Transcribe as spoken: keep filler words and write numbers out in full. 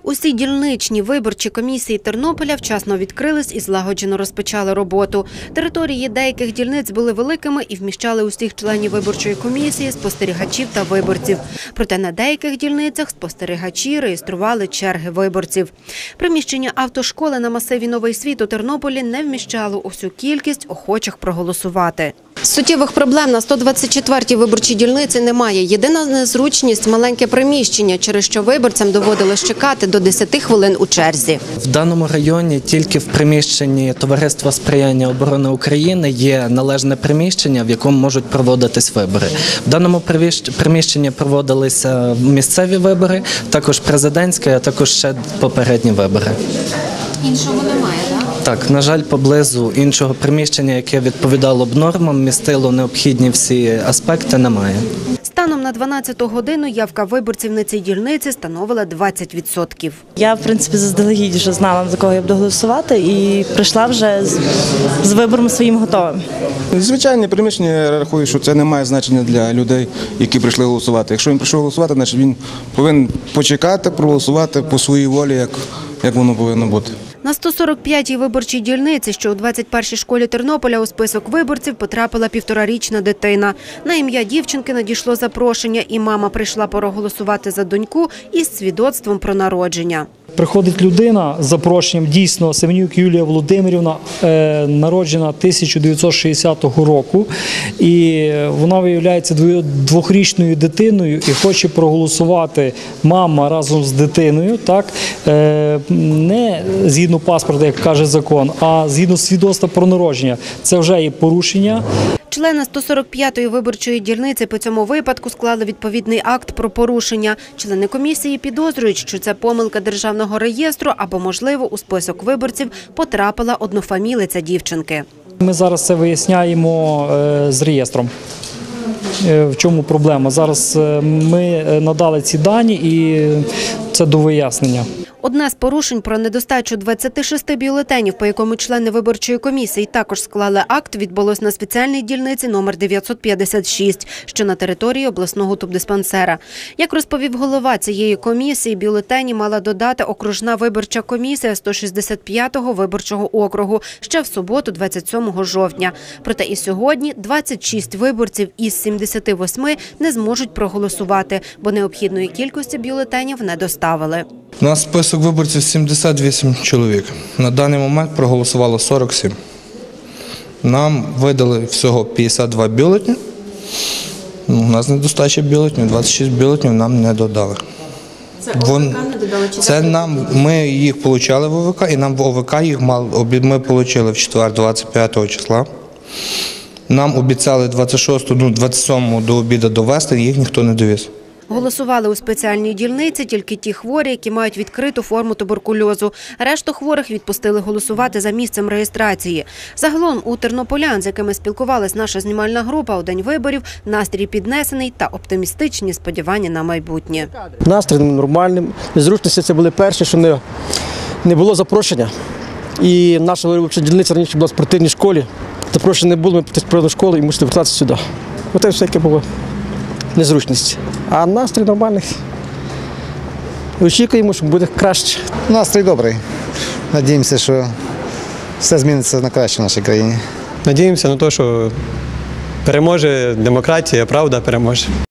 Усі дільничні виборчі комісії Тернополя вчасно відкрились і злагоджено розпочали роботу. Території деяких дільниць були великими і вміщали усіх членів виборчої комісії, спостерігачів та виборців. Проте на деяких дільницях спостерігачі реєстрували черги виборців. Приміщення автошколи на масиві Новий Світ у Тернополі не вміщало усю кількість охочих проголосувати. Суттєвих проблем на сто двадцять четвертій виборчій дільниці немає. Єдина незручність – маленьке приміщення, через що виборцям доводилось чекати до десяти хвилин у черзі. В даному районі тільки в приміщенні Товариства сприяння оборони України є належне приміщення, в якому можуть проводитись вибори. В даному приміщенні проводилися місцеві вибори, також президентські, а також ще попередні вибори. Іншого немає, так? Так, на жаль, поблизу іншого приміщення, яке відповідало б нормам, містило необхідні всі аспекти, немає. Станом на дванадцяту годину явка виборців на цій дільниці становила двадцять відсотків. Я, в принципі, заздалегідь вже знала, за кого я буду голосувати, і прийшла вже з, з вибором своїм готовим. Звичайне приміщення, я рахую, що це не має значення для людей, які прийшли голосувати. Якщо він прийшов голосувати, значить він повинен почекати, проголосувати по своїй волі, як, як воно повинно бути. На сто сорок п'ятій виборчій дільниці, що у двадцять першій школі Тернополя, у список виборців потрапила півторарічна дитина. На ім'я дівчинки надійшло запрошення, і мама прийшла проголосувати за доньку із свідоцтвом про народження. Приходить людина з запрошенням, дійсно, Семенюк Юлія Володимирівна, е, народжена тисяча дев'ятсот шістдесятого року, і вона виявляється двохрічною дитиною і хоче проголосувати мама разом з дитиною, так, е, не згідно паспорта, як каже закон, а згідно свідоцтва про народження. Це вже є порушення. Члени сто сорок п'ятої виборчої дільниці по цьому випадку склали відповідний акт про порушення. Члени комісії підозрюють, що це помилка державного реєстру або, можливо, у список виборців потрапила однофамілиця дівчинки. Ми зараз це виясняємо з реєстром. В чому проблема? Зараз ми надали ці дані і це до вияснення. Одне з порушень про недостачу двадцяти шести бюлетенів, по якому члени виборчої комісії також склали акт, відбулось на спеціальній дільниці номер дев'ятсот п'ятдесят шість, що на території обласного тубдиспансера. Як розповів голова цієї комісії, бюлетені мала додати окружна виборча комісія сто шістдесят п'ятого виборчого округу ще в суботу, двадцять сьомого жовтня. Проте і сьогодні двадцять шість виборців із сімдесяти восьми не зможуть проголосувати, бо необхідної кількості бюлетенів не доставили. У нас список виборців сімдесят вісім чоловік. На даний момент проголосувало сорок сім. Нам видали всього п'ятдесят два бюлетні. У нас недостача бюлетнів, двадцять шість бюлетнів нам не додали. Це ОВК не додали? Чи це нам, ми їх отримали в ОВК, і нам в ОВК їх мали, ми отримали в четвер, двадцять п'ятого числа. Нам обіцяли двадцять шостого, ну, двадцять сьомого до обіду довести, їх ніхто не довіз. Голосували у спеціальній дільниці тільки ті хворі, які мають відкриту форму туберкульозу. Решту хворих відпустили голосувати за місцем реєстрації. Загалом у тернополян, з якими спілкувалась наша знімальна група у день виборів, настрій піднесений та оптимістичні сподівання на майбутнє. Настрій нормальним. Незручності це були перші, що не, не було запрошення. І наша виборча дільниця раніше була в спортивній школі. Запрошення не було, ми пішли в школу і мусили вертатися сюди. Оце все яке було. Незручність. А настрій нормальний. Очікуємо, що буде краще. Настрій добрий. Надіємося, що все зміниться на краще в нашій країні. Надіємося на те, що переможе демократія, правда переможе.